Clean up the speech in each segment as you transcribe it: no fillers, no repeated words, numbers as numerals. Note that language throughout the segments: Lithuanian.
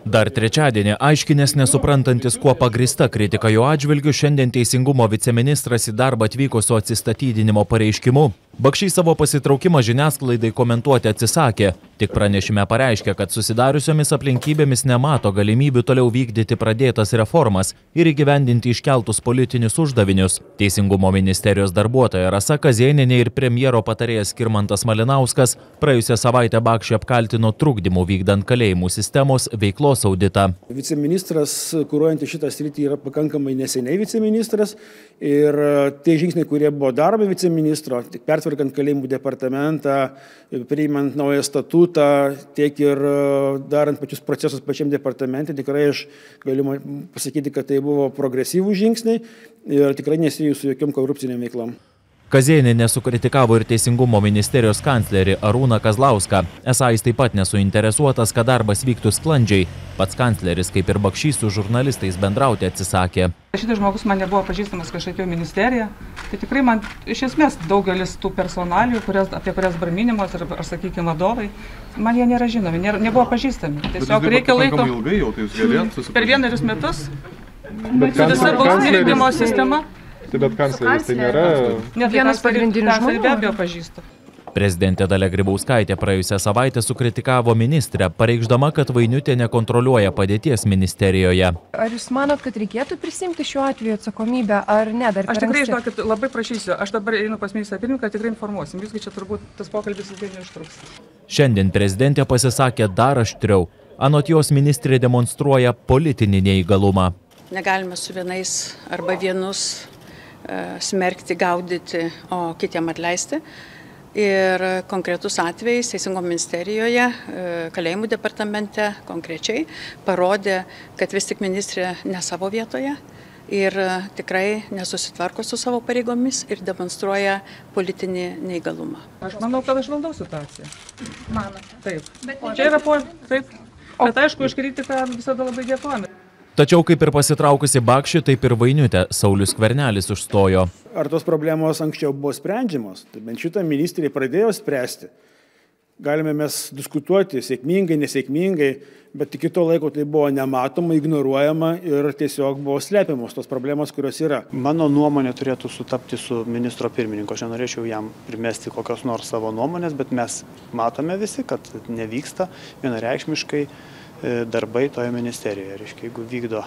Dar trečiadienį aiškinės nesuprantantis, kuo pagrįsta kritika jo atžvilgiu, šiandien Teisingumo viceministras į darbą atvyko su atsistatydinimo pareiškimu. Bakšys savo pasitraukimą žiniasklaidai komentuoti atsisakė, tik pranešime pareiškė, kad susidariusiomis aplinkybėmis nemato galimybių toliau vykdyti pradėtas reformas ir įgyvendinti iškeltus politinius uždavinius. Teisingumo ministerijos darbuotoja Rasa Kazėnienė ir premjero patarėjas Skirmantas Malinauskas praėjusią savaitę Bakšį apkaltino trukdymu vykdant kalėjimų sistemos veiklos auditą. Viceministras, kuruojantį šitą sritį, yra pakankamai neseniai viceministras ir tie žingsniai, kurie buvo daromi viceministro, tik pertvarkant kalėjimų departamentą, priimant naują statutą, tiek ir darant pačius procesus pačiam departamente, tikrai aš galiu pasakyti, kad tai buvo progresyvų žingsniai ir tikrai nesijų su jokiom korupciniam veiklom. Kazėnienė sukritikavo ir Teisingumo ministerijos kanclerį Arūną Kazlauską. Esą jis taip pat nesuinteresuotas, kad darbas vyktų sklandžiai. Pats kancleris, kaip ir Bakšys, su žurnalistais bendrauti atsisakė. Šitas žmogus man nebuvo pažįstamas, kai aš atėjau į ministeriją. Tai tikrai man iš esmės daugelis tų personalijų, apie kurias dabar minimos, ar sakykime vadovai, man jie nėra žinomi, nebuvo pažįstami. Tiesiog reikia laiko. Ilgai jau, tai jūs galėjot susipažinti? Per 1 metus su visa bausmės vykdymo sistema. Bet kancleris tai nėra... Vienas pagrindinių žmonių be abejo pažįstu. Prezidentė Dalia Grybauskaitė praėjusią savaitę sukritikavo ministrę, pareikšdama, kad Vainiutė nekontroliuoja padėties ministerijoje. Ar jūs manot, kad reikėtų prisimti šiuo atveju atsakomybę, ar ne? Aš tikrai, žinokit, labai prašysiu. Aš dabar einu pas ministrą pirmininką, tikrai informuosim. Visgi čia turbūt tas pokalbis ilgai neužtruks. Šiandien prezidentė pasisakė dar aštriau. Anot jos ministrė demonstruoja politinį neįgalumą. Negalime su vienais arba vienus smerkti, gaudyti, o kitiem atleisti. Ir konkretus atvejais Teisingumo ministerijoje, kalėjimų departamente konkrečiai parodė, kad vis tik ministrė ne savo vietoje ir tikrai nesusitvarko su savo pareigomis ir demonstruoja politinį neįgalumą. Aš manau, kad aš valdau situaciją. Manote? Taip. Čia yra taip. Bet aišku, už kritiką visada labai dėkojame. Tačiau kaip ir pasitraukusi Bakšį, taip ir Vainiutę Saulius Skvernelis užstojo. Ar tos problemos anksčiau buvo sprendžiamos? Tai bent šitą ministrė pradėjo spręsti. Galime mes diskutuoti sėkmingai, nesėkmingai, bet iki to laiko tai buvo nematoma, ignoruojama ir tiesiog buvo slepiamos tos problemos, kurios yra. Mano nuomonė turėtų sutapti su ministro pirmininko. Aš nenorėčiau jam primesti kokios nors savo nuomonės, bet mes matome visi, kad nevyksta vienareikšmiškai darbai toje ministerijoje. Reiškia, jeigu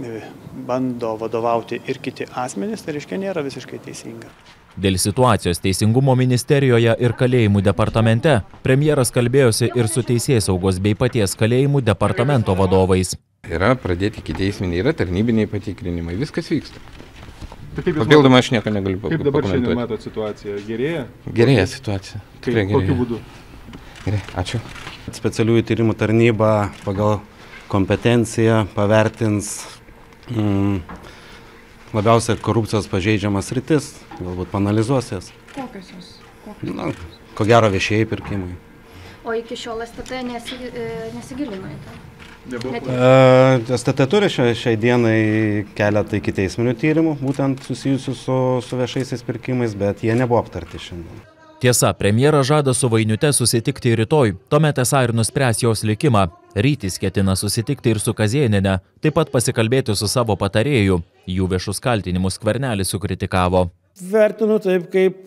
bando vadovauti ir kiti asmenys, tai reiškia nėra visiškai teisinga. Dėl situacijos Teisingumo ministerijoje ir kalėjimų departamente premjeras kalbėjosi ir su Teisėsaugos bei paties kalėjimų departamento vadovais. Yra pradėti ikiteisminiai, yra tarnybiniai patikrinimai, viskas vyksta. Papildomai aš nieko negaliu pakomentuoti. Kaip dabar šiandien matot situaciją? Gerėja? Gerėja situacija. Kokiu būdu? Gerai, ačiū. Specialiųjų tyrimų tarnyba pagal kompetenciją pavertins labiausiai korupcijos pažeidžiamas sritis, galbūt panalizuos jas. Kokios jos? Ko gero viešieji pirkimai. O iki šiol STT nesigilino į tai? STT turi šiai dienai keletą ikiteisminių tyrimų, būtent susijusių su viešaisiais pirkimais, bet jie nebuvo aptarti šiandien. Tiesa, premjeras žada su Vainiute susitikti rytoj, tuomet esą ir nuspręs jos likimą. Rytis ketina susitikti ir su Kazėniene, taip pat pasikalbėti su savo patarėju. Jų viešus kaltinimus Skvernelis sukritikavo. Vertinu taip kaip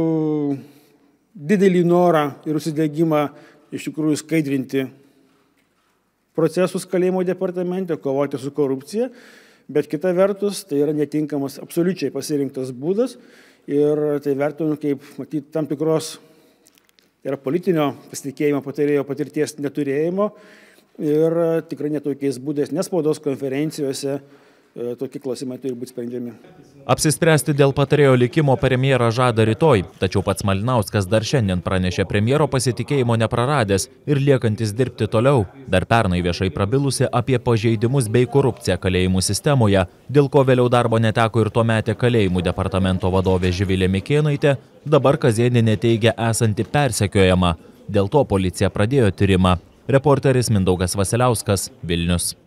didelį norą ir užsidegimą iš tikrųjų skaidrinti procesus kalėjimo departamente, kovoti su korupcija, bet kita vertus tai yra netinkamas absoliučiai pasirinktas būdas. Ir tai vertinu kaip, matyti, tam tikros politinio pasitikėjimo patarėjo patirties neturėjimo ir tikrai netokiais būdais, nespaudos konferencijose tokie klausimai turi būti sprendžiami. Apsispręsti dėl patarėjo likimo premjeras žada rytoj, tačiau pats Malinauskas dar šiandien pranešė premjero pasitikėjimo nepraradęs ir liekantis dirbti toliau. Dar pernai viešai prabilusi apie pažeidimus bei korupciją kalėjimų sistemoje, dėl ko vėliau darbo neteko ir tuometė kalėjimų departamento vadovė Živilė Mikėnaitė, dabar Kazėnienė teigia esanti persekiojama. Dėl to policija pradėjo tyrimą. Reporteris Mindaugas Vasiliauskas, Vilnius.